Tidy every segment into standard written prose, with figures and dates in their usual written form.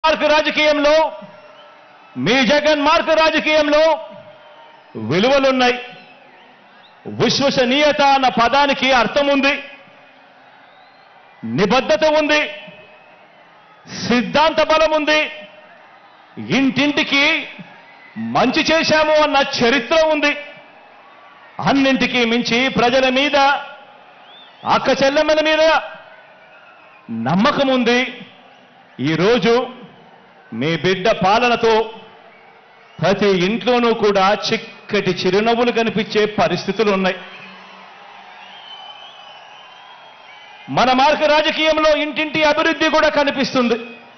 Mark రాజకీయంలో మీ Jagan mark రాజకీయంలో విలువలున్నాయి. విశ్వసనీయత అన్న పదానికి అర్థం ఉంది, నిబద్ధత ఉంది, సిద్ధాంత బలం ఉంది, ఇంటింటికి మంచి చేశాము అన్న చరిత్ర ఉంది. అన్నింటికీ మించి ప్రజల మీద, అక్క చెల్లెమ్మల మీద నమ్మకం ఉంది. ఈరోజు మీ బిడ్డ పాలనతో ప్రతి ఇంట్లోనూ కూడా చిక్కటి చిరునవ్వులు కనిపించే పరిస్థితులు ఉన్నాయి. మన మార్గ రాజకీయంలో ఇంటింటి అభివృద్ధి కూడా కనిపిస్తుంది.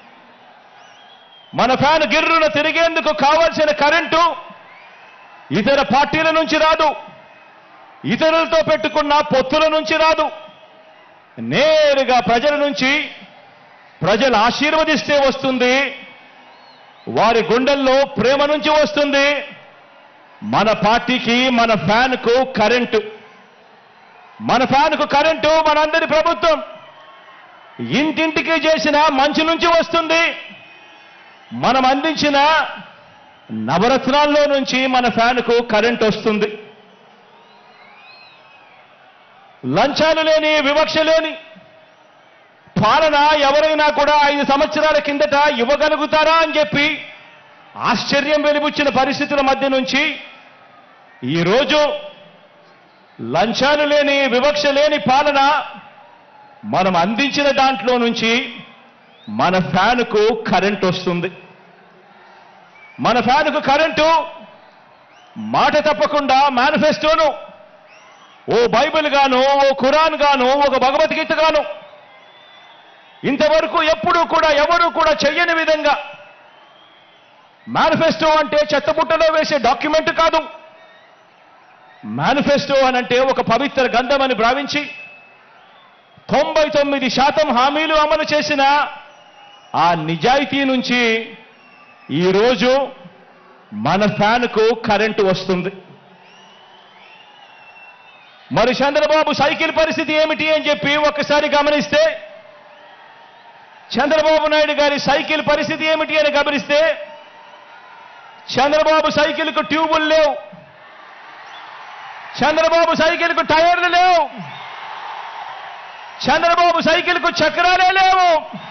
మన ఫ్యాన్ గిర్రున తిరిగేందుకు కావాల్సిన కరెంటు ఇతర పార్టీల నుంచి రాదు, ఇతరులతో పెట్టుకున్న పొత్తుల నుంచి రాదు, నేరుగా ప్రజల నుంచి, ప్రజలు ఆశీర్వదిస్తే వస్తుంది, వారి గుండెల్లో ప్రేమ నుంచి వస్తుంది. మన పార్టీకి, మన ఫ్యాన్కు కరెంటు, మన ఫ్యాన్కు కరెంటు మనందరి ప్రభుత్వం ఇంటింటికి చేసిన మంచి నుంచి వస్తుంది. మనం అందించిన నవరత్నాల్లో నుంచి మన ఫ్యాన్కు కరెంటు వస్తుంది. లంచాలు లేని, వివక్ష లేని పాలన ఎవరైనా కూడా 5 సంవత్సరాల కిందట ఇవ్వగలుగుతారా అని చెప్పి ఆశ్చర్యం వెలిబుచ్చిన పరిస్థితుల మధ్య నుంచి ఈరోజు లంచాలు లేని, వివక్ష లేని పాలన మనం అందించిన దాంట్లో నుంచి మన ఫ్యాన్కు కరెంటు వస్తుంది. మన ఫ్యాన్కు కరెంటు మాట తప్పకుండా మేనిఫెస్టోను ఓ బైబిల్ గాను, ఓ ఖురాన్ గాను, ఒక భగవద్గీత గాను ఇంతవరకు ఎప్పుడూ కూడా ఎవరూ కూడా చెయ్యని విధంగా, మేనిఫెస్టో అంటే చెత్తబుట్టలో వేసే డాక్యుమెంట్ కాదు. మేనిఫెస్టో అనంటే ఒక పవిత్ర గ్రంథం అని భావించి 99% హామీలు అమలు చేసిన ఆ నిజాయితీ నుంచి ఈరోజు మన ఫ్యాన్కు కరెంటు వస్తుంది. మరి చంద్రబాబు సైకిల్ పరిస్థితి ఏమిటి అని చెప్పి ఒక్కసారి గమనిస్తే, చంద్రబాబు నాయుడు గారి సైకిల్ పరిస్థితి ఏమిటి అని గమనిస్తే, చంద్రబాబు సైకిల్కు ట్యూబులు లేవు, చంద్రబాబు సైకిల్కు టైర్లు లేవు, చంద్రబాబు సైకిల్కు చక్రాలే లేవు.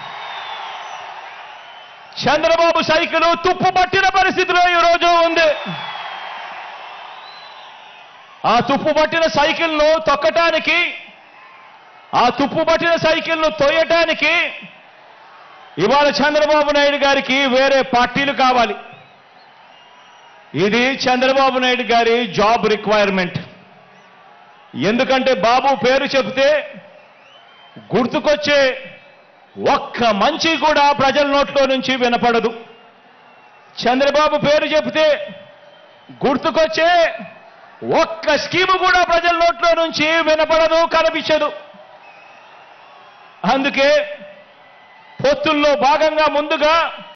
చంద్రబాబు సైకిల్ తుప్పు పట్టిన పరిస్థితిలో ఈరోజు ఉంది. ఆ తుప్పు పట్టిన సైకిల్ను తొక్కటానికి, ఆ తుప్పు పట్టిన సైకిల్ను తోయటానికి ఇవాళ చంద్రబాబు నాయుడు గారికి వేరే పార్టీలు కావాలి. ఇది చంద్రబాబు నాయుడు గారి జాబ్ రిక్వైర్మెంట్. ఎందుకంటే బాబు పేరు చెబితే గుర్తుకొచ్చే ఒక్క మంచి కూడా ప్రజల నోట్లో నుంచి వినపడదు. చంద్రబాబు పేరు చెబితే గుర్తుకొచ్చే ఒక్క స్కీము కూడా ప్రజల నోట్లో నుంచి వినపడదు, కనిపించదు. అందుకే పొత్తుల్లో భాగంగా ముందుగా